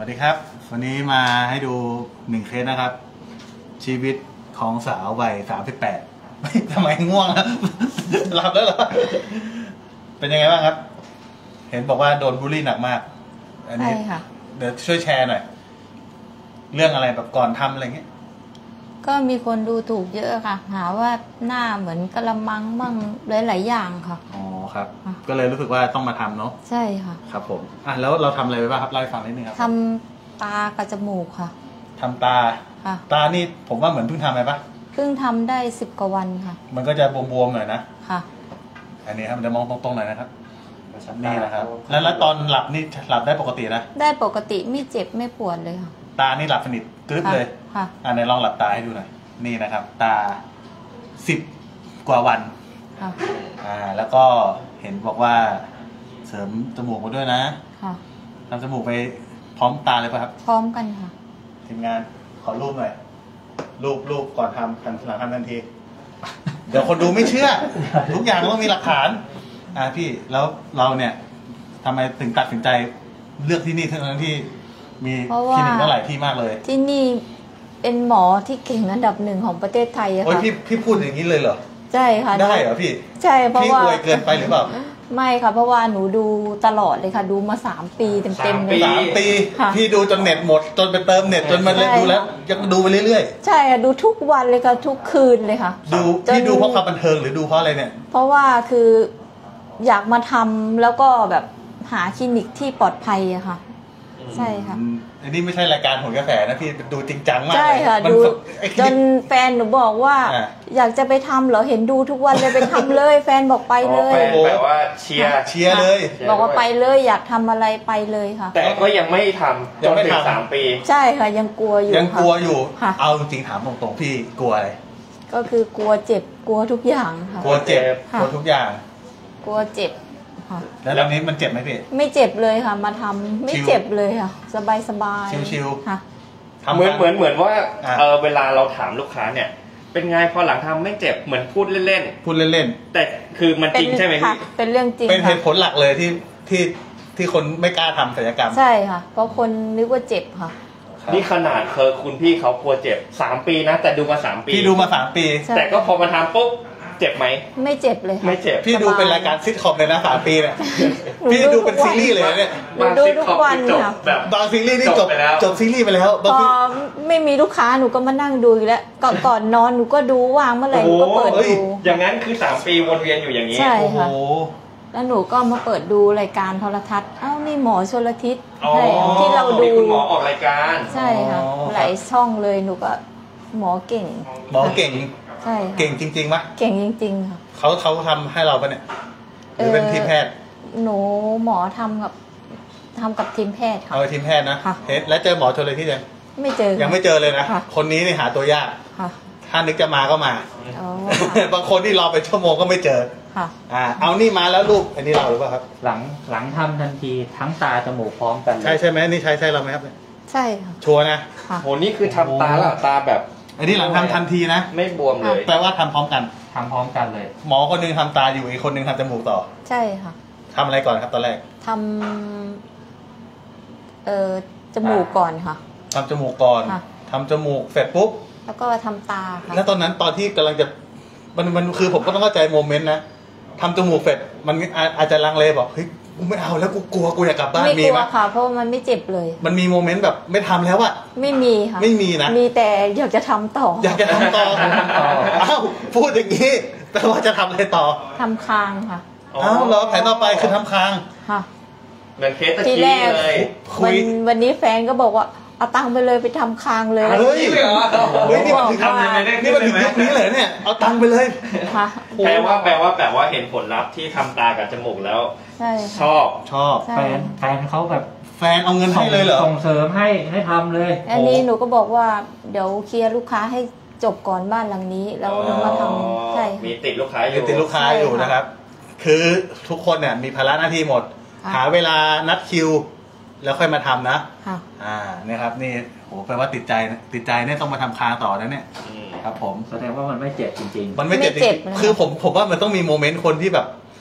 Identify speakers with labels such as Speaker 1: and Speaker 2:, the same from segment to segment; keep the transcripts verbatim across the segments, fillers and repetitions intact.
Speaker 1: วัสดีครับวันนี้มาให้ดูหนึ่งเคสนะครับชีวิตของสาววัยสามสิบแปดทำไมง่วงแล้วหลับแล้วเหรอเป็นยังไงบ้างครับเห็นบอกว่าโดนบูลลี่หนักมากอันนี้เดี๋ยวช่วยแชร์หน่อยเรื่องอะไรแบบก่อนทำอะไรเงี้ย
Speaker 2: ก็มีคนดูถูกเยอะค่ะหาว่าหน้าเหมือนกระมังบ้างหลายๆอย่างค่ะ
Speaker 1: อ๋อครับก็เลยรู้สึกว่าต้องมาทำเนาะ
Speaker 2: ใช่ค่ะ
Speaker 1: ครับผมอ่ะแล้วเราทำอะไรไปบ้างครับเล่าให้ฟังนิดนึงครับ
Speaker 2: ทำตากับจมูกค่ะ
Speaker 1: ทำตา
Speaker 2: ค่ะ
Speaker 1: ตานี่ผมว่าเหมือนเพิ่งทำไปปะ
Speaker 2: เพิ่งทำได้สิบกว่าวันค่ะ
Speaker 1: มันก็จะบวมๆหน่อยนะ
Speaker 2: ค่ะ
Speaker 1: อันนี้ครับมันจะมองตรงๆหน่อยนะครับนี่นะครับแล้วแล้วตอนหลับนี่หลับได้ปกตินะ
Speaker 2: ได้ปกติไม่เจ็บไม่ปวดเลยค่ะ
Speaker 1: ตานี่หลับสนิทกรึ๊บเลย
Speaker 2: ค่ะ
Speaker 1: อ่าไหนลองหลับตาให้ดูหน่อยนี่นะครับตาสิบกว่าวัน
Speaker 2: ค่ะ
Speaker 1: อ่าแล้วก็เห็นบอกว่าเสริมจมูกมาด้วยนะ
Speaker 2: ค่ะ
Speaker 1: ทำจมูกไปพร้อมตาเลยป่ะครับ
Speaker 2: พร้อมกันค่ะ
Speaker 1: ทีมงานขอรูปหน่อยรูปรูปก่อนทำกันหลังทำทันทีเดี๋ยวคนดูไม่เชื่อทุกอย่างต้องมีหลักฐานอ่าพี่แล้วเราเนี่ยทำไมถึงตัดสินใจเลือกที่นี่ทั้งที่มีคลินิกตั้งหลายที่มากเลย
Speaker 2: ที่นี่เป็นหมอที่เก่งอันดับหนึ่งของประเทศไทยอะค่ะ
Speaker 1: โอ้ยพี่พี่พูดอย่างนี้เลยเหรอ
Speaker 2: ใช่ค่ะ
Speaker 1: ได้เหรอพี่
Speaker 2: ใช่เพราะว่า
Speaker 1: พี่อวยเกินไปหรือเปล่า
Speaker 2: ไม่ค่ะเพราะว่าหนูดูตลอดเลยค่ะดูมาสามปีเต็มๆเลย
Speaker 1: สามปีพี่ดูจนเน็ตหมดจนไปเติมเน็ตจนมันเลยดูแล้วยังดูไปเรื่อย
Speaker 2: ๆใช่ค่ะดูทุกวันเลยค่ะทุกคืนเลยค่ะ
Speaker 1: ดูพี่ดูเพราะความบันเทิงหรือดูเพราะอะไรเนี่ย
Speaker 2: เพราะว่าคืออยากมาทำแล้วก็แบบหาคลินิกที่ปลอดภัยอะค่ะใช่ค่ะ
Speaker 1: อันนี้ไม่ใช่รายการโหนกระแสนะพี่ดูจริงจังมาก
Speaker 2: ใช่ค่ะดูจนแฟนหนูบอกว่าอยากจะไปทำเหรอเห็นดูทุกวันเลยไปทำเลยแฟนบอกไปเลย
Speaker 3: แบบว่าเชียร์
Speaker 1: เชียร์เลย
Speaker 2: บอกว่าไปเลยอยากทำอะไรไปเลยค่ะ
Speaker 3: แต่ก็ยังไม่ทำจนถึงสามปี
Speaker 2: ใช่ค่ะยังกลัวอยู่
Speaker 1: ยังกลัวอยู่เอาจริงถามตรงๆพี่กลัวอะไร
Speaker 2: ก็คือกลัวเจ็บกลัวทุกอย่างค่ะ
Speaker 1: กลัวเจ็บกลัวทุกอย่าง
Speaker 2: กลัวเจ็บ
Speaker 1: แล้วตอนนี้มันเจ็บไหมพี่
Speaker 2: ไม่เจ็บเลยค่ะมาทำไม่เจ็บเลยค่ะสบายสบาย
Speaker 1: ชิว
Speaker 2: ๆค่ะ
Speaker 3: เหมือนเหมือนเหมือนว่าเออเวลาเราถามลูกค้าเนี่ยเป็นไงพอหลังทำไม่เจ็บเหมือนพูดเล่น
Speaker 1: ๆพูดเล่น
Speaker 3: ๆแต่คือมันจริงใช่ไหมพี่
Speaker 2: เป็นเรื่องจริง
Speaker 1: เป็นเหตุผลหลักเลยที่ที่ที่คนไม่กล้าทำศัลยกรรม
Speaker 2: ใช่ค่ะเพราะคนนึกว่าเจ็บค่ะ
Speaker 3: นี่ขนาดเคยคุณพี่เขากลัวเจ็บสามปีนะแต่ดูมาสามปี
Speaker 1: พี่ดูมาสามปี
Speaker 3: แต่ก็พอมาทำปุ๊บเจ็บไหม
Speaker 2: ไม่เจ็บเลย
Speaker 3: ไม่เจ็บ
Speaker 1: พี่ดูเป็นรายการซิทคอมเลยนะสามปีเนี่ยพี่ดูเป็นซีรีส์เลยเนี่ย
Speaker 2: ดูทุกวันค่ะ
Speaker 1: บางซีรีส์นี่จบจบซีรีส์ไปแล้ว
Speaker 2: พอไม่มีลูกค้าหนูก็มานั่งดูอีกแล้วก่อนก่อนนอนหนูก็ดูว่างเมื่อไหร่หนูก็เปิดดู
Speaker 3: อย่างนั้นคือสามปีวนเวียนอยู่อย่างนี้
Speaker 2: ใช่ค่ะแล้วหนูก็มาเปิดดูรายการโทรทัศน์เอ้านี่หมอชลทิศที่เราดู
Speaker 3: คุณหมอออกรายการ
Speaker 2: ใช่ค่ะหลายช่องเลยหนูก็หมอเก่ง
Speaker 1: หมอเก่ง
Speaker 2: ใช่
Speaker 1: เก่งจริงๆปะ
Speaker 2: เก่งจริงๆค่ะ
Speaker 1: เขาเขาทำให้เราปะเนี่ยหรือเป็นทีมแพทย์
Speaker 2: หนูหมอทำกับทำกับทีมแพทย์ค่ะ
Speaker 1: เอาทีมแพทย์นะเห็นแล้วเจอหมอชลทิศยัง
Speaker 2: ไม่เจอ
Speaker 1: ยังไม่เจอเลยนะคนนี้นี่หาตัวยากถ้านึกจะมาก็มาบางคนที่รอไปชั่วโมงก็ไม่เจอ
Speaker 2: ค่ะ
Speaker 1: อ่าเอานี่มาแล้วรูปอันนี้เราหรือเปล่าครับ
Speaker 4: หลังหลังทำทันทีทั้งตาจมูกพร้อมกัน
Speaker 1: ใช่ใช่ไหมนี่ใช่ใช่เราไหมครับ
Speaker 2: ใช่ค่ะ
Speaker 1: ชัวร์นะ
Speaker 3: โหนี่คือทำตาแล้วตาแบบ
Speaker 1: อันนี้หลังทำทันทีนะ
Speaker 3: ไม่บวมเลย
Speaker 1: แปลว่าทำพร้อมกัน
Speaker 4: ทำพร้อมกันเลย
Speaker 1: หมอคนนึงทำตาอยู่อีกคนนึงทำจมูกต่อ
Speaker 2: ใช่ค่ะ
Speaker 1: ทำอะไรก่อนครับตอนแรก
Speaker 2: ทำเอ่อจมูกก่อนค่ะ
Speaker 1: ทำจมูกก่อนทำจมูกเสร็จปุ๊บ
Speaker 2: แล้วก็ทำตาค่ะ
Speaker 1: แล้วตอนนั้นตอนที่กำลังจะมันมันคือผมก็ต้องเข้าใจโมเมนต์นะทำจมูกเสร็จมันอาจจะลังเลบอกเฮ้ยไม่เอาแล้วกูกลัวกูอยากกลับบ้าน
Speaker 2: มีไหมไม่กลัวค่ะเพราะมันไม่เจ็บเลย
Speaker 1: มันมีโมเมนต์แบบไม่ทำแล้วอะ
Speaker 2: ไม่มีค่ะ
Speaker 1: ไม่มีนะ
Speaker 2: มีแต่อยากจะทำต่อ
Speaker 1: อยากจะทำต่ออ้าวพูดอย่างนี้แปลว่าจะทำอะไรต่อ
Speaker 2: ทำคางค่ะ
Speaker 1: อ้าวเหรอแผนต่อไปคือทำคาง
Speaker 2: ค่ะ
Speaker 3: เหมือนเคสตะกี้เลย
Speaker 2: วันวันนี้แฟนก็บอกว่าเอาตังค์ไปเลยไปทำคางเลย
Speaker 1: เฮ้ยเฮ้ยนี่มันถึงทำยังไงได้นี่มันถึงยุคนี้เลยเนี่ยเอาตังค์ไปเลย
Speaker 2: ค่ะ
Speaker 3: แปลว่าแปลว่าแปลว่าเห็นผลลัพธ์ที่ทำตากับจมูกแล้วชอบ
Speaker 1: ชอบ
Speaker 4: แฟนแฟนเขาแบบ
Speaker 1: แฟนเอาเงินให้เลยเหรอ
Speaker 4: ส่งเสริมให้ให้ทำเลย
Speaker 2: อันนี้หนูก็บอกว่าเดี๋ยวเคลียร์ลูกค้าให้จบก่อนบ้านหลังนี้แล้วถึงมาทำใช่
Speaker 3: มีติดลูกค้าอยู่
Speaker 1: ติดลูกค้าอยู่นะครับคือทุกคนเนี่ยมีภาระหน้าที่หมดหาเวลานัดคิวแล้วค่อยมาทำนะ
Speaker 2: ค่ะ
Speaker 1: อ่าเนี่ยครับนี่โหแปลว่าติดใจติดใจเนี่ยต้องมาทำคางต่อนะเนี่ยครับผม
Speaker 4: แสดงว่ามันไม่เจ็บจริงๆ
Speaker 1: มันไม่เจ็บจริงคือผมผมว่ามันต้องมีโมเมนต์คนที่แบบ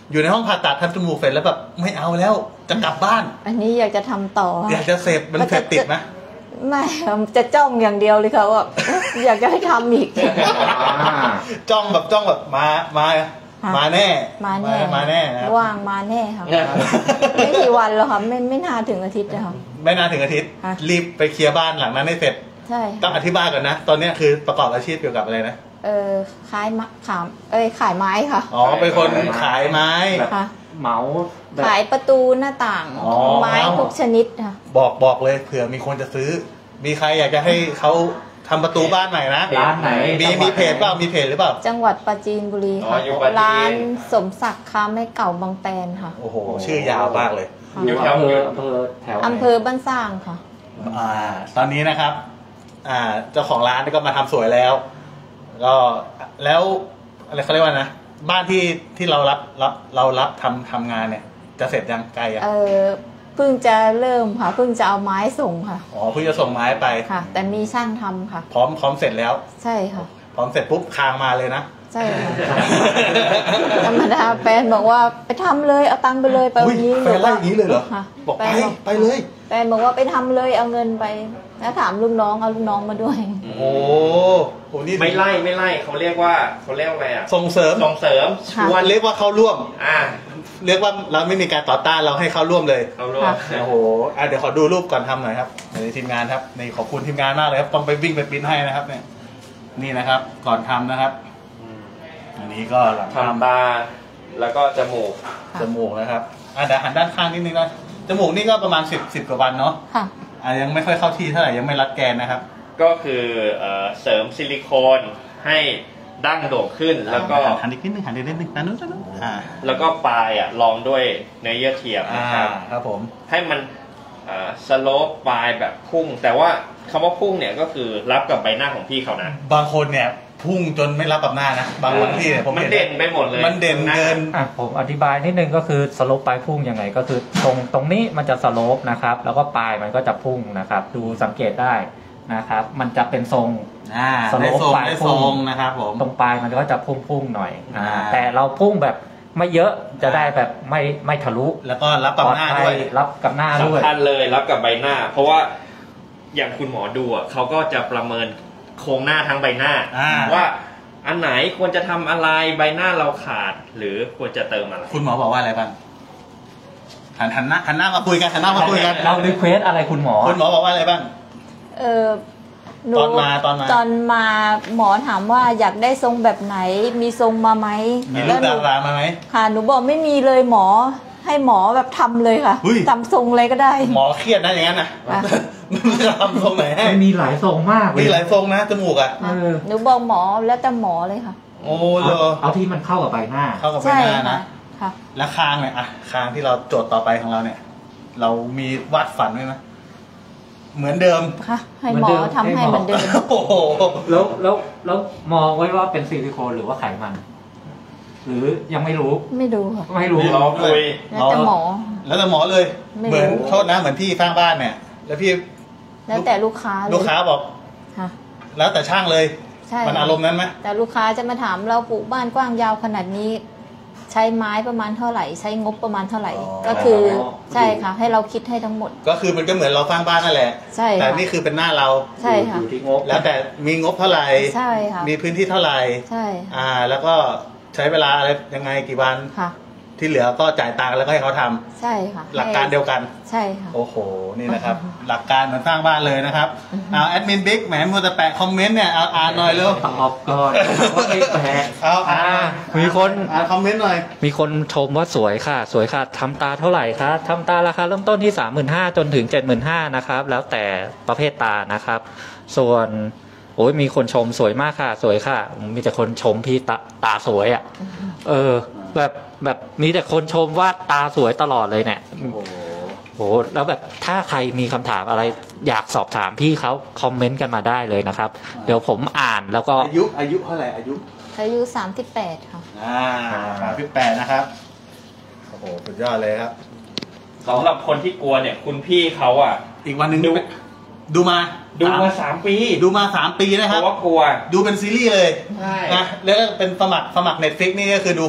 Speaker 1: อยู่ในห้องผ่าตัดทำจมูกเสร็จแล้วแบบไม่เอาแล้วจะกลับบ้าน
Speaker 2: อันนี้อยากจะทำต่อ
Speaker 1: อยากจะเสพมันเสพติดไหม
Speaker 2: ไม่จะจ้องอย่างเดียวเลยค่ะว่า อยากจะให้ทำอีก
Speaker 1: จ้องแบบจ้องแบบมามามาแน่
Speaker 2: มาแน่
Speaker 1: มาแน่นะครับ
Speaker 2: ว่างมาแน่ค่ะ ไม่กี่วันแล้วค่ะไม่ไม่นานถึงอาทิตย์เลยค่ะ
Speaker 1: ไม่นานถึงอาทิตย์
Speaker 2: ค่ะ
Speaker 1: รีบไปเคลียร์บ้านหลังนั้นให้เสร็จ
Speaker 2: ใช่
Speaker 1: ต้องอธิบายก่อนนะ ตอนนี้คือประกอบอาชีพเกี่ยวกับอะไรนะ
Speaker 2: เออขายมะขามเอ้ยขายไม้ค่ะ
Speaker 1: อ๋อเป็นคนขายไม้
Speaker 4: แบบ
Speaker 2: ค่ะ
Speaker 4: เหมาแบบ
Speaker 2: ขายประตูหน้าต่าง
Speaker 1: อ๋อ
Speaker 2: ไม้ทุกชนิดค่ะ
Speaker 1: บอกบอกเลยเผื่อมีคนจะซื้อ มีใครอยากจะให้เขาทำประตูบ้านใหม่นะ
Speaker 4: ร้านไหน
Speaker 1: มีมีเพจเปล่ามีเพจหรือเปล่า
Speaker 2: จังหวัดปราจีนบุรี
Speaker 3: อ๋อ
Speaker 2: ค่ะ
Speaker 3: อยู่ปราจีน
Speaker 2: ร้านสมศักดิ์ค้าไม่เก่าบางแตนค่ะ
Speaker 1: โอ้โห ชื่อยาวมากเลย
Speaker 2: ค่ะ
Speaker 3: อยู่แถว
Speaker 4: อำเภออำเภอแถวไหน
Speaker 2: อำเภอบ้านสร้างค่ะ
Speaker 1: อ่า ตอนนี้นะครับ อ่า เจ้าของร้านก็มาทำสวยแล้ว ก็แล้วอะไรเขาเรียกว่านะ บ้านที่ที่เรารับรับเรารับทำทำงานเนี่ย จะเสร็จยังไกลอ่ะ
Speaker 2: เออเพิ่งจะเริ่มค่ะเพิ่งจะเอาไม้ส่งค่ะ
Speaker 1: อ๋อเพิ่งจะส่งไม้ไป
Speaker 2: ค่ะ แต่มีช่างทำค่ะ
Speaker 1: พร้อมพร้อมเสร็จแล้ว
Speaker 2: ใช่ค่ะ
Speaker 1: พร้อมเสร็จปุ๊บคางมาเลยนะ
Speaker 2: ใช่ค่ะ ธรรมดาแฟนบอกว่าไปทำเลยเอาตังค์ไปเลยไป
Speaker 1: อุ๊
Speaker 2: วั
Speaker 1: ย
Speaker 2: นนี้
Speaker 1: แฟนไล่อย่างนี้เลยเหรอ
Speaker 2: ค่ะ
Speaker 1: บอกไป
Speaker 2: แฟน
Speaker 1: ไปเลย
Speaker 2: แฟนบอกว่าไปทำเลยเอาเงินไปแล้วถามลูกน้องเอาลูกน้องมาด้วย
Speaker 1: โอ้โหโหนี่
Speaker 3: ไม่ไล่ไม่ไล่เขาเรียกว่าเขาเรียกว่าอะไรอ่ะ
Speaker 1: ส่งเสริม
Speaker 3: ส่งเสริมช
Speaker 2: ค่ะ
Speaker 3: วน
Speaker 1: เรียกว่าเข้าร่วม
Speaker 3: อ่า
Speaker 1: เรียกว่าเราไม่มีการต่อต้านเราให้เข้าร่วมเลย
Speaker 3: เขาร่วม
Speaker 1: โอ้โหอ่ะเดี๋ยวขอดูรูปก่อนทำหน่อยครับในทีมงานครับในขอบคุณทีมงานมากเลยครับต้องไปวิ่งไปปริ้นให้นะครับเนี่ยนี่นะครับ ก่อนทำนะครับ
Speaker 3: อืม
Speaker 1: อันนี้ก็หลังท
Speaker 3: ทำตาแล้วก็จมูก
Speaker 1: ำจมูกนะครับอ่ะเดี๋ยวหันด้านข้างนิดนึงนะจมูกนี่ก็ประมาณสิบสิบกว่าวันเนาะ
Speaker 2: ค่ะ
Speaker 1: อ่ะยังไม่ค่อยเข้าที่เท่าไหร่ยังไม่รัดแกนนะครับ
Speaker 3: ก็คือเอ่อเสริมซิลิโคนให้ดั้งโด่งขึ้นแล้วก็
Speaker 1: หันอีกนิดนึงหันอีกนิดนึงนั่นนู้นนั่นนู้นอ่า
Speaker 3: แล้วก็ปลายอ่ะรองด้วยเนื้อเยื่อเทียม
Speaker 1: อ่า
Speaker 3: นะครับ
Speaker 1: ครับผม
Speaker 3: ให้มันสโลปปลายแบบพุ่ง แต่ว่าคำว่าพุ่งเนี่ยก็คือรับกับใบหน้าของพี่เขานะ
Speaker 1: บางคนเนี่ยพุ่งจนไม่รับกับหน้านะบางวันที่เนี่ยผม
Speaker 3: มัน
Speaker 1: ห็
Speaker 3: เด่นไปหมดเลย
Speaker 1: มันเด่นเกิน
Speaker 4: อ่ะผมอธิบายนิดนึงก็คือสโลปปลายพุ่งยังไง ก็คือตรงตรงนี้มันจะสโลปนะครับ แล้วก็ปลายมันก็จะพุ่งนะครับ ดูสังเกตได้นะครับ มันจะเป็นทรง
Speaker 1: อ่า
Speaker 4: สโล
Speaker 1: ได้
Speaker 4: ป
Speaker 1: ทรง
Speaker 4: ปลาย
Speaker 1: ได้
Speaker 4: พุ่
Speaker 1: ทรง งนะครับผม
Speaker 4: ตรงปลายมันก็จะพุ่งพุ่งๆหน่อยอ่า
Speaker 1: อ่า
Speaker 4: แต่เราพุ่งแบบไม่เยอะจะได้แบบไม่ไม่ทะลุ
Speaker 1: แล้วก็รับกับหน้าด้วย
Speaker 4: รับกับหน้าด้วย
Speaker 3: สำคัญเลยรับกับใบหน้า เพราะว่าอย่างคุณหมอดูอ่ะเขาก็จะประเมินโครงหน้าทั้งใบหน้า
Speaker 1: อ่า
Speaker 3: ว่าอันไหนควรจะทำอะไรใบหน้าเราขาด หรือควรจะเติมอะไร
Speaker 1: คุณหมอบอกว่าอะไรบ้างหันหันหน้าหันหน้ามาคุยกันหันหน้ามาคุยกัน
Speaker 4: เรารีเควสอะไรคุณหมอ
Speaker 1: คุณหมอบอกว่าอะไรบ้าง
Speaker 2: เออหนู
Speaker 1: ตอนมาตอนมา
Speaker 2: ตอนมาหมอถามว่าอยากได้ทรงแบบไหน มีทรงมาไหม
Speaker 1: มีรู
Speaker 2: แล้
Speaker 1: ป
Speaker 2: วห
Speaker 1: ดา
Speaker 2: นู
Speaker 1: รามาไหม
Speaker 2: ค่ะหนูบอกไม่มีเลยหมอให้หมอแบบทำเลยค่ะ
Speaker 1: เฮ้ย
Speaker 2: ทำทรงเลยก็ได้
Speaker 1: หมอเครียดนะอย่างนั้นนะ
Speaker 2: อ่ะ
Speaker 1: มันจะทำทรงไหนให้
Speaker 4: มันมีหลายทรงมากเล
Speaker 1: มี
Speaker 4: ย
Speaker 1: หลายทรงนะจมูกอ่ะ
Speaker 4: เออ
Speaker 2: หนูบอกหมอแล้วแต่หมอเลยค่ะ
Speaker 1: โอ้โห
Speaker 4: เอาเอาที่มันเข้ากับใบหน้า
Speaker 1: เข้ากับใบ
Speaker 2: ใช่
Speaker 1: หน้า
Speaker 2: ค่ะ
Speaker 1: นะ
Speaker 2: ค่ะ
Speaker 1: แล้วคางเนี่ยอ่ะคางที่เราโจทย์ต่อไปของเราเนี่ย เรามีวาดฝันไว้ไหมเหมือนเดิม
Speaker 2: ค่ะ ให้หมอทำให้เหมือนเดิม
Speaker 1: โอ้โห
Speaker 4: แล้วแล้วแล้วมองไว้ว่าเป็นซิลิโคนหรือว่าไขมัน หรือยังไม่รู้
Speaker 2: ไม่ดูค่ะ
Speaker 4: ไม่รู้
Speaker 3: เราคุย
Speaker 2: แล้วแต่หมอ
Speaker 1: แล้วแต่หมอเลย
Speaker 2: ไม่รู้
Speaker 1: เหมือนโทษนะเหมือนพี่สร้างบ้านเนี่ย แล้วพี่
Speaker 2: แล้วแต่ลูกค้าเลย
Speaker 1: ลูกค้าบอก
Speaker 2: ค่ะ
Speaker 1: แล้วแต่ช่างเลย
Speaker 2: ใช่
Speaker 1: มันอารมณ์นั้นไหม
Speaker 2: แต่ลูกค้าจะมาถามเราปลูกบ้านกว้างยาวขนาดนี้ ใช้ไม้ประมาณเท่าไหร่ ใช้งบประมาณเท่าไหร่ ก็คือใช่ค่ะ ให้เราคิดให้ทั้งหมด
Speaker 1: ก็คือมันก็เหมือนเราสร้างบ้านนั่นแหละ
Speaker 2: ใช่ค่ะ
Speaker 1: แต่นี่คือเป็นหน้าเรา
Speaker 2: ใช่ค่ะ
Speaker 4: อยู่ที่งบ
Speaker 1: แล้วแต่มีงบเท่าไหร่
Speaker 2: ใช่ค่ะ
Speaker 1: มีพื้นที่เท่าไหร่
Speaker 2: ใช่ค่ะ
Speaker 1: อ่า แล้วก็ใช้เวลาอะไรยังไงกี่วัน
Speaker 2: ค่ะ
Speaker 1: ที่เหลือก็จ่ายตังค์แล้วก็ให้เขาทำ
Speaker 2: ใช่ค่ะ
Speaker 1: หลักการเดียวกัน
Speaker 2: ใช่ค่ะ
Speaker 1: โอ้โห นี่นะครับ หลักการเหมือนสร้างบ้านเลยนะครับ เอาแอดมินบิ๊กแหมมัวแต่แปะคอมเมนต์เนี่ย เอาอ่านหน่อยเร็ว
Speaker 4: ตอบก่อนว่าไม่แปลก
Speaker 1: เอาอ่า
Speaker 5: มีคน
Speaker 1: อ่านคอมเมนต์หน่อย
Speaker 5: มีคนชมว่าสวยค่ะ สวยค่ะทำตาเท่าไหร่คะทำตาราคาเริ่มต้นที่ สามหมื่นห้าพัน จนถึง เจ็ดหมื่นห้าพัน นะครับ แล้วแต่ประเภทตานะครับ ส่วนโอ้ยมีคนชมสวยมากค่ะ สวยค่ะ มีแต่คนชมพี่ตาตาสวยอะ่ะเออ แบบแบบมีแต่คนชมว่าตาสวยตลอดเลยเนี่ย
Speaker 1: โอ้โห
Speaker 5: โหแล้วแบบถ้าใครมีคำถามอะไรอยากสอบถามพี่เขาคอมเมนต์กันมาได้เลยนะครับ เดี๋ยวผมอ่านแล้วก็
Speaker 1: อายุอายุเท่าไหร่อายุ
Speaker 2: อายุสามสิบแปดค่ะ
Speaker 1: อ่าสามสิบแปดนะครับ โอ้โห สุดยอดเลยครับ
Speaker 3: สำหรับคนที่กลัวเนี่ย คุณพี่เขาอ่ะ
Speaker 1: อีกวันหนึ่ง
Speaker 3: ดู
Speaker 1: ดูมา
Speaker 3: ดูมา
Speaker 1: ส
Speaker 3: สามปี
Speaker 1: ดูมาสามปีนะ
Speaker 3: เพ
Speaker 1: ครับ
Speaker 3: ราะว่ากลัว
Speaker 1: ดูเป็นซีรีส์เลย
Speaker 3: ใช่
Speaker 1: นะแล้วก็เป็นสมัครสมัครเน็ตฟิกนี่ก็คือดูคุ้ม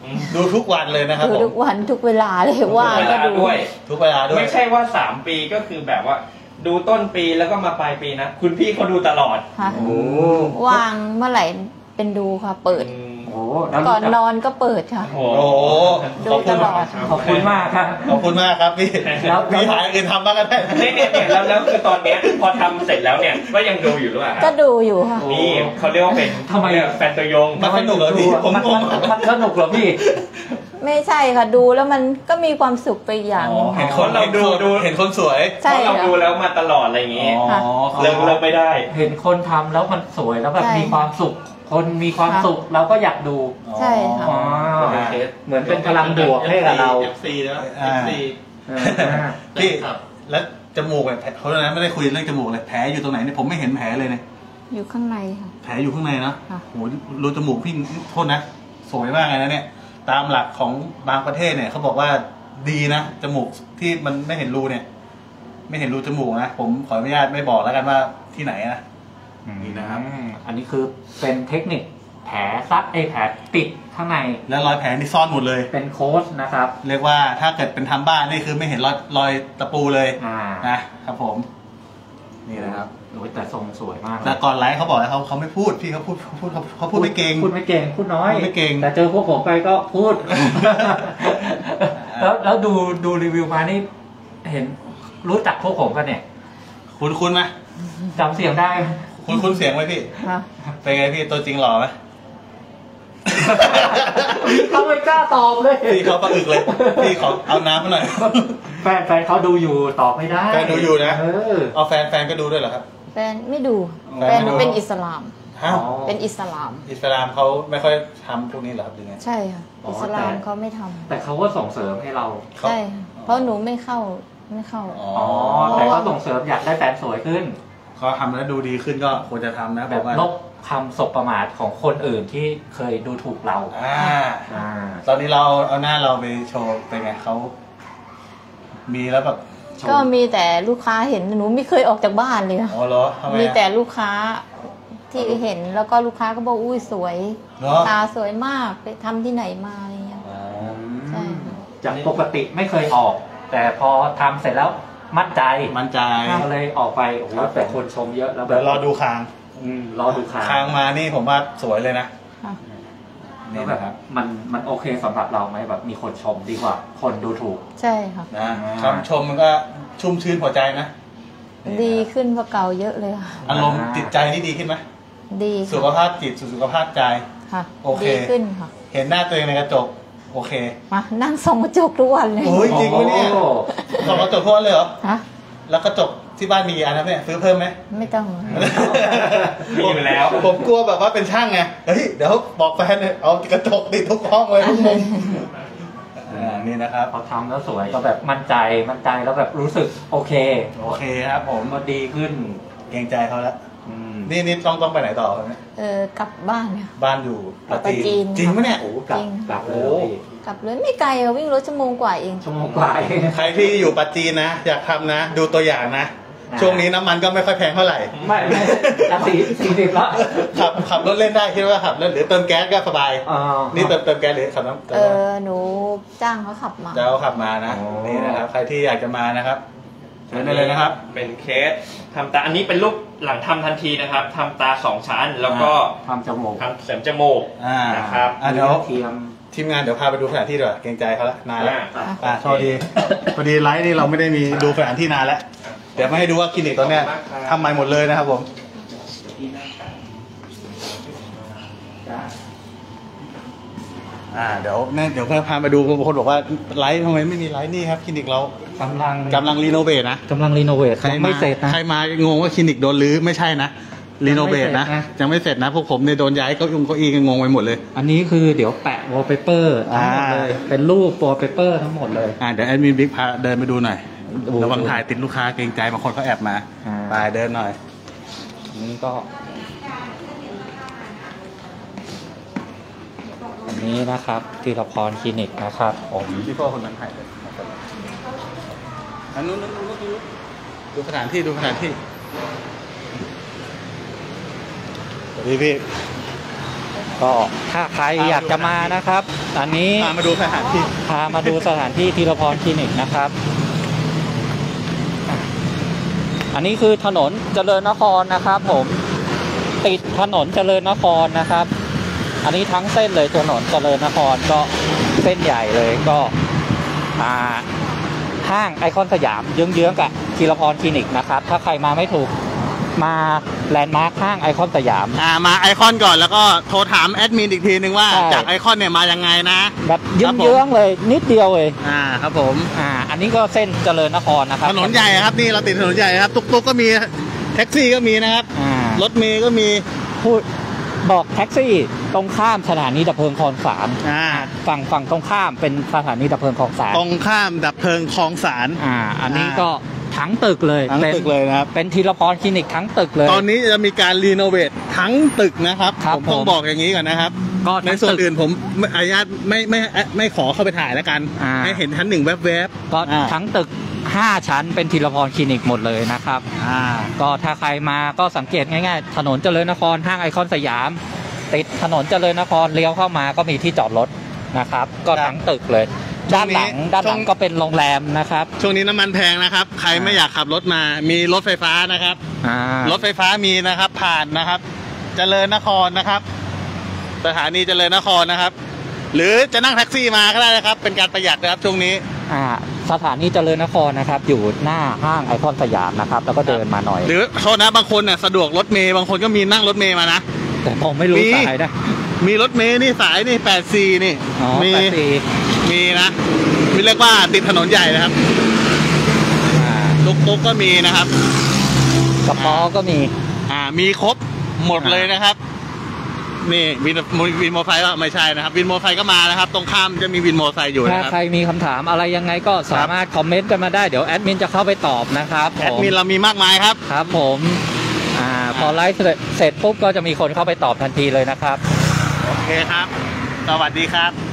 Speaker 1: ดูทุกวันเลยนะครับ
Speaker 2: ดู
Speaker 1: ผม
Speaker 2: ทุกวันทุกเวลาเลยว่างก็ดู
Speaker 3: ด้วย
Speaker 1: ทุกเวลาด้วย
Speaker 3: ไม่ใช่ว่าสามปีก็คือแบบว่า ดูต้นปีแล้วก็มาปลายปีนะคุณพี่เขาดูตลอด
Speaker 2: ค่ะ
Speaker 4: โอ้
Speaker 2: ว่างเมื่อไหร่เป็นดูค่ะ เปิด
Speaker 3: อืม
Speaker 4: โหแล้ว
Speaker 2: ก่
Speaker 4: รู้
Speaker 2: อน
Speaker 4: จัก
Speaker 2: นอนก็เปิดค่ะ
Speaker 3: โอ้
Speaker 1: โอ้โห
Speaker 2: ดู
Speaker 1: ขอบ
Speaker 2: ต
Speaker 1: คุณ
Speaker 2: ลอด
Speaker 4: ขอบคุณมากครับ
Speaker 1: ขอบคุณมากครับพี่
Speaker 4: แล้ว
Speaker 1: พี่หาอย่างอื่นทำบ้างก็ได้
Speaker 3: เนี่ยเนี่ยเนี่ยแล้วแล้วคือตอนเนี้ยพอทำเสร็จแล้วเนี่ยก็ยังดูอยู่หรือเปล่าค
Speaker 2: ก็
Speaker 3: รับ
Speaker 2: ดูอยู่ค่ะ
Speaker 3: นี่เขาเรียกว่าเป็น
Speaker 4: ทำไม
Speaker 3: แฟนตัวยง
Speaker 1: มันสนุกเหรอพี่ผม
Speaker 4: มัน
Speaker 1: งง
Speaker 4: มันมันสนุกเหรอพี่
Speaker 2: ไม่ใช่ค่ะดูแล้วมันก็มีความสุขไปอย่างห
Speaker 1: อ๋
Speaker 2: นึ
Speaker 1: อง เห็นคน
Speaker 3: เราดูดู
Speaker 1: เห็นคนสวย
Speaker 3: เพ
Speaker 2: ใช่
Speaker 3: ราะเรา
Speaker 2: ค่ะ
Speaker 3: ดูแล้วมาตลอดอะไรอย่างงี้
Speaker 1: อ๋อ
Speaker 3: เลิกเลิกไม่ได้
Speaker 4: เห็นคนทำแล้วมันสวยแล้วแบบ
Speaker 2: ใช่
Speaker 4: มีความสุข คนมีความ
Speaker 2: ค่ะ
Speaker 4: สุขเราก็อยากดู
Speaker 2: ใช่ค่ะ
Speaker 4: อ๋อ
Speaker 3: โอเค
Speaker 4: เหมือนเป็นพลังบวกให้กับเรา
Speaker 6: เอฟซีนะ
Speaker 1: อ่า
Speaker 6: เอฟซี
Speaker 4: เออ
Speaker 1: พี่แล้วจมูกแบบเขาเลยนะไม่ได้คุยเรื่องจมูกเลยแผลอยู่ตรงไหนเนี่ยผมไม่เห็นแผลเลยเนี่ย
Speaker 2: อยู่ข้างในค่ะ
Speaker 1: แผลอยู่ข้างในเนาะ
Speaker 2: ค่ะ
Speaker 1: โหรูจมูกพี่โทษนะสวยมากเลยนะเนี่ยตามหลักของบางประเทศเนี่ยเขาบอกว่าดีนะจมูกที่มันไม่เห็นรูเนี่ย ไม่เห็นรูจมูกนะผมขออนุญาตไม่บอกแล้วกันว่าที่ไหนนะ นี่นะครับ
Speaker 4: อืมอันนี้คือเป็นเทคนิคแผลซักไอแผลติดข้างใน
Speaker 1: แล้วรอยแผลนี่ซ่อนหมดเลย
Speaker 4: เป็นโค้ดนะครับ
Speaker 1: เรียกว่าถ้าเกิดเป็นทำบ้านนี่คือไม่เห็นรอยรอยตะปูเลย
Speaker 4: อ่า
Speaker 1: นะครับผม นี่นะครับ
Speaker 4: โอ้ยแต่ทรงสวยมากเลย
Speaker 1: แต่ก่อนไลฟ์เขาบอกว่าเขาเขาไม่พูดพี่เขาพูดเขาพูดเขาเขาพูดไม่เก่ง
Speaker 4: พูดไม่เก่งพูดน้อย
Speaker 1: พูดไม่เก่ง
Speaker 4: แต่เจอพวกผมไปก็พูด แล้วแล้วดูดูรีวิวมานี่เห็นรู้จักพวกผมกันเนี่ย
Speaker 1: คุณคุณไหม
Speaker 4: จำเสียงได้ไหม
Speaker 1: คุณคุณเสียงไหมพี่
Speaker 2: ค่ะ
Speaker 1: เป็นไงพี่ตัวจริงหล่อไหม
Speaker 4: เขาไม่กล้าตอบเลย
Speaker 1: พี่เขาประอึกเลย พี่ขอเอาน้ำมาหน่อย
Speaker 4: แฟนแฟนเขาดูอยู่ตอบไม่ได้
Speaker 1: แฟนดูอยู่นะ
Speaker 4: เออ
Speaker 1: เอาแฟนแฟนก็ดูด้วยเหรอครับ
Speaker 2: แฟนไม่ดู
Speaker 1: แฟ
Speaker 2: แฟ
Speaker 1: น
Speaker 2: น
Speaker 1: ไม่ดู
Speaker 2: เป็นอิสลาม
Speaker 1: อ้าว
Speaker 2: เป็นอิสลาม
Speaker 1: อิสลามเขาไม่ค่อยทำพวกนี้เหรอครับหรือไง
Speaker 2: ใช่ค่ะ
Speaker 4: อ๋อ
Speaker 2: อิสลาม
Speaker 4: แต่
Speaker 2: เขาไม่ทำ
Speaker 4: แต่เขาก็ส่งเสริมให้เรา
Speaker 1: เขา
Speaker 2: ใช่ค่ะเพราะหนูไม่เข้าไม่เข้า
Speaker 1: อ๋อ
Speaker 4: อ๋อ แต่ก็ส่งเสริมอยากได้แฟนสวยขึ้น
Speaker 1: เขาทำแล้วดูดีขึ้นก็ควรจะทำนะ
Speaker 4: แบ
Speaker 1: ผ
Speaker 4: บ
Speaker 1: มว่า
Speaker 4: ลบคำสบประมาทของคนอื่นที่เคยดูถูกเรา
Speaker 1: อ่า
Speaker 4: อ่า
Speaker 1: ตอนนี้เราเอาหน้าเราไปโชว์เป็นไงเขามีแล้วแบบโชว์
Speaker 2: ก็มีแต่ลูกค้าเห็นหนูไม่เคยออกจากบ้านเลยค่ะ
Speaker 1: อ๋อเหรอทำไม
Speaker 2: มี
Speaker 1: อะ
Speaker 2: แต่ลูกค้าที่เห็นแล้วก็ลูกค้าก็บอกอุ้ยสวย
Speaker 1: เหรอ
Speaker 2: ตาสวยมากไปทำที่ไหนมาอะไรเงี้ย
Speaker 1: อ๋อ
Speaker 2: ใช่ค่ะ
Speaker 4: จากปกติไม่เคยออก แต่พอทำเสร็จแล้วมั่นใจ
Speaker 1: มั่นใจ
Speaker 4: ก็เลยออกไปโอ้โหแต่คนชมเยอะแล้วแบ
Speaker 1: เดี๋ย
Speaker 4: บ
Speaker 1: วรอดูคาง
Speaker 4: อืมรอดูคาง
Speaker 1: คางมานี่ผมว่าสวยเลยนะ
Speaker 2: ค่ะ
Speaker 1: นี่
Speaker 4: แล้วแบบ
Speaker 1: นะครับ
Speaker 4: มันมันโอเคสำหรับเราไหมแบบมีคนชมดีกว่าคนดูถูก
Speaker 2: ใช่ค่ะ
Speaker 1: นะคำชมมันก็ชุ่มชื่นหัวใจนะ
Speaker 2: ดีขึ้นกว่าเก่าเยอะเลยค่ะ
Speaker 1: อารมณ์จิตใจนี่ดีขึ้นไหม
Speaker 2: ดี
Speaker 1: สุข
Speaker 2: ค่ะ
Speaker 1: ภาพจิตสุขภาพใจ
Speaker 2: ค่ะ
Speaker 1: โอเค
Speaker 2: ดีขึ้นค่ะ
Speaker 1: เห็นหน้าตัวเองในกระจก โอเค
Speaker 2: มานั่งส่องกระจกทุกวันเลย
Speaker 1: โอ้ยจริงปะเนี่ย
Speaker 4: โอ้
Speaker 1: ส่องกระจกทุกวันเลยเหรอ
Speaker 2: ฮะ
Speaker 1: แล้วกระจกที่บ้านมีกี่อันครับเนี่ยซื้อเพิ่มไหม
Speaker 2: ไม่ต้อง
Speaker 3: มีอยู่แล้ว
Speaker 1: ผมกลัวแบบว่าเป็นช่างไง เฮ้ย เดี๋ยวบอกแฟนเลยเอากระจกติดทุกห้องเลยทุกมุมอ่านี่นะครับ
Speaker 4: พอทำแล้วสวยก็แบบมั่นใจมั่นใจแล้วแบบรู้สึกโอเค
Speaker 1: โอเคครับผม
Speaker 4: ก็ดีขึ้น
Speaker 1: เกรงใจเขาแล้ว
Speaker 4: อืม
Speaker 1: นี่นี่ต้องต้องไปไหนต่อครับเนี่ย
Speaker 2: เออกลับบ้านค่ะ
Speaker 1: บ้านอยู่ปรา
Speaker 2: ปราจี
Speaker 1: จี
Speaker 2: น
Speaker 1: นจริงปะเนี่ย
Speaker 4: โอ้กลับ
Speaker 2: จริง
Speaker 4: กลับเลย
Speaker 1: โอ้
Speaker 4: พี่
Speaker 2: กลับเลยไม่ไกลค่ะวิ่งรถชั่วโมงกว่าเอง
Speaker 4: ชั่วโมงกว่าเอง
Speaker 1: ใครที่อยู่ปราจีนนะ อยากทำนะ ดูตัวอย่างนะ
Speaker 4: อ่า
Speaker 1: ช่วงนี้น้ำมันก็ไม่ค่อยแพงเท่าไหร่
Speaker 4: ไม่ไม่จะสี่สี่สิบละ
Speaker 1: ขับขับรถเล่นได้คิดว่าขับรถหรือเติมแก๊สก็สบาย
Speaker 4: อ๋อ
Speaker 1: นี่เติมเติมแก๊สหรือขับน้ำเติ
Speaker 2: เอ
Speaker 1: มน้ำ
Speaker 2: อหนูจ้างเขาขับมา
Speaker 1: จะเอาขับมานะ
Speaker 4: อ๋อ
Speaker 1: นี่นะครับ ใครที่อยากจะมานะครับเชิญได้เลยนะครับ
Speaker 3: เป็นเคสทำตาอันนี้เป็นรูปหลังทำทันทีนะครับทำตาสองชั้น แล้วก็
Speaker 4: ทำจมูก
Speaker 3: ทำเสริมจมูก
Speaker 1: อ่า
Speaker 3: นะครับ
Speaker 1: อ่ะเดี๋ยว
Speaker 4: เทียม
Speaker 1: ทีมงานเดี๋ยวพาไปดูสถานที่ด้วยเกรงใจเขาละนานแล้ว
Speaker 3: อ่า
Speaker 1: อ่าโทษดีพอดีไลฟ์นี่เราไม่ได้มีดูสถานที่นานแล้ว เดี๋ยวมาให้ดูว่าคลินิกตอนเนี้ยทำใหม่หมดเลยนะครับผม อ่าเดี๋ยวเนี่ยเดี๋ยวก็พามาดูบางคนบอกว่าไลฟ์ทำไมไม่มีไลฟ์นี่ครับคลินิกเรา
Speaker 4: กำลัง
Speaker 1: กำลังรีโนเวทนะ
Speaker 4: กำลังรีโนเวท
Speaker 1: ใคร
Speaker 4: ยัง
Speaker 1: มา
Speaker 4: ไม่เสร็จนะ
Speaker 1: ใครมางงว่าคลินิกโดนรื้อไม่ใช่นะรีโนเวทนะ
Speaker 4: ยังไม่เสร็จนะ
Speaker 1: ยังไม่เสร็จนะพวกผมเนี่ยโดนย้ายเก้าอี้เก้าอี้กันงงไปหมดเลย
Speaker 4: อันนี้คือเดี๋ยวแปะวอลเปเปอร์ทั้งหมดเลย
Speaker 1: อ่า
Speaker 4: เป็นรูปวอลเปเปอร์ทั้งหมดเลย
Speaker 1: อ่าเดี๋ยวแอดมินบิ๊กพาเดินไปดูหน่อย
Speaker 4: ดู
Speaker 1: ระวังถ่ายติดลูกค้าเกรงใจบางคนเขาแอบมา
Speaker 4: อ่า
Speaker 1: ไปเดินหน่อย
Speaker 4: อันนี้ก็ อันนี้นะครับธีรพรคลินิกนะครับผม
Speaker 1: พี่พ่อคนนั้นถ่ายเลยอันนู้นนู้นนู้นนู้นดูสถานที่ดูสถานที่สวัสดีพี่ขอ
Speaker 5: ก็ถ้าใครอยากจะมานะครับ อันนี้
Speaker 1: พามาดูสถานที่
Speaker 5: พามาดูสถานที่ธีรพรคลินิกนะครับ อันนี้คือถนนเจริญนครนะครับ ผมติดถนนเจริญนครนะครับ อันนี้ทั้งเส้นเลยถนนเจริญนครก็เส้นใหญ่เลยก็อ่าห้างไอคอนสยามเยื้องๆกับธีรพรคลินิกนะครับถ้าใครมาไม่ถูกมาแลนด์มาร์คห้างไอคอนสยาม
Speaker 1: อ่ามาไอคอนก่อนแล้วก็โทรถามแอดมินอีกทีนึงว่า
Speaker 5: ใช่
Speaker 1: จากไอคอนเนี่ยมายังไงนะ
Speaker 5: แบบเยื
Speaker 1: ครับผม
Speaker 5: ้องๆเลยนิดเดียวเลย
Speaker 1: อ่าครับผม
Speaker 5: อ่าอันนี้ก็เส้นเจริญนครนะครับ
Speaker 1: ถนนใหญ่ครับนี่เราติดถนนใหญ่ครับตุ๊กๆก็มีแท็กซี่ก็มีนะครับ
Speaker 5: อ่าร
Speaker 1: ถเมย์ก็มี
Speaker 5: พูดบอกแท็กซี่ตรงข้ามสถานีดับเพลิงคลองสาม
Speaker 1: อ่า
Speaker 5: ฝั่งฝั่งตรงข้ามเป็นสถานีดับเพลิงคลองสาม
Speaker 1: ตรงข้ามดับเพลิงคลองสาร
Speaker 5: อ่าอันนี้ก็ทั้งตึกเลย
Speaker 1: ทั้ง
Speaker 5: ป็น
Speaker 1: ตึกเลยนะครับ
Speaker 5: เป็นธีรพรคลินิกทั้งตึกเลย
Speaker 1: ตอนนี้จะมีการรีโนเวททั้งตึกนะครับ
Speaker 5: ครับ
Speaker 1: ผมต้อง
Speaker 5: ผม
Speaker 1: บอกอย่างนี้ก่อนนะครับ
Speaker 5: ก็
Speaker 1: ใน
Speaker 5: ทั้ง
Speaker 1: ส่วน
Speaker 5: ตึก
Speaker 1: อื่นผมไม่อนุญาตไม่ไม่ไม่ไม่ขอเข้าไปถ่ายแล้วกัน
Speaker 5: อ่า
Speaker 1: ให้เห็นชั้นหนึ่งแวบๆ
Speaker 5: ก็
Speaker 1: อ่า
Speaker 5: ทั้งตึกห้าชั้นเป็นธีรพรคลินิกหมดเลยนะครับ
Speaker 1: อ่า
Speaker 5: ก็ถ้าใครมาก็สังเกตง่ายๆ ถนนเจริญนครห้างไอคอนสยาม ติดถนนเจริญนครเลี้ยวเข้ามาก็มีที่จอดรถนะครับ ก็
Speaker 1: ครับ
Speaker 5: ทั้งตึกเลย ด้านหลังด้านหลังก็เป็นโรงแรมนะครับ
Speaker 1: ช่วงนี้น้ำมันแพงนะครับ ใครไม่อยากขับรถมามีรถไฟฟ้านะครับ
Speaker 5: อ่าร
Speaker 1: ถไฟฟ้ามีนะครับ ผ่านนะครับ เจริญนครนะครับ สถานีเจริญนครนะครับ หรือจะนั่งแท็กซี่มาก็ได้นะครับ เป็นการประหยัดนะครับช่วงนี้
Speaker 5: อ่าสถานีเจริญนครนะครับ อยู่หน้าห้างไอคอนสยามนะครับ แล้วก็เดินมาหน่อย
Speaker 1: หรือโทษนะบางคนเนี่ยสะดวกรถเมย์บางคนก็มีนั่งรถเมย์มานะ
Speaker 5: แต่ผมไม่รู้
Speaker 1: มี
Speaker 5: สายนะ
Speaker 1: มีรถเมย์นี่สายนี่แปดสี่นี่
Speaker 5: อ๋อ
Speaker 1: มี
Speaker 5: แปดสี่
Speaker 1: มีนะมีเรียกว่าติดถนนใหญ่นะครับ
Speaker 5: อ่า
Speaker 1: ตุ๊กตุ๊กก็มีนะครับ
Speaker 5: กระเป๋าก็มี
Speaker 1: อ่ามีครบหมดเลยนะครับ นี่วินวินมอเตอร์ไซค์ก็ไม่ใช่นะครับ วินมอเตอร์ไซค์ก็มานะครับ ตรงข้ามจะมีวินมอเตอร์ไซค์อยู่
Speaker 5: ถ้า
Speaker 1: นะครับ
Speaker 5: ใครมีคำถามอะไรยังไงก็สามารถคอมเมนต์กันมาได้เดี๋ยวแอดมินจะเข้าไปตอบนะครับ
Speaker 1: แอด
Speaker 5: ผม
Speaker 1: มินเรามีมากมายครับ
Speaker 5: ครับผมอ่าพอไลฟ์เสร็จเสร็จปุ๊บก็จะมีคนเข้าไปตอบทันทีเลยนะครับ
Speaker 1: โอเคครับ สวัสดีครับ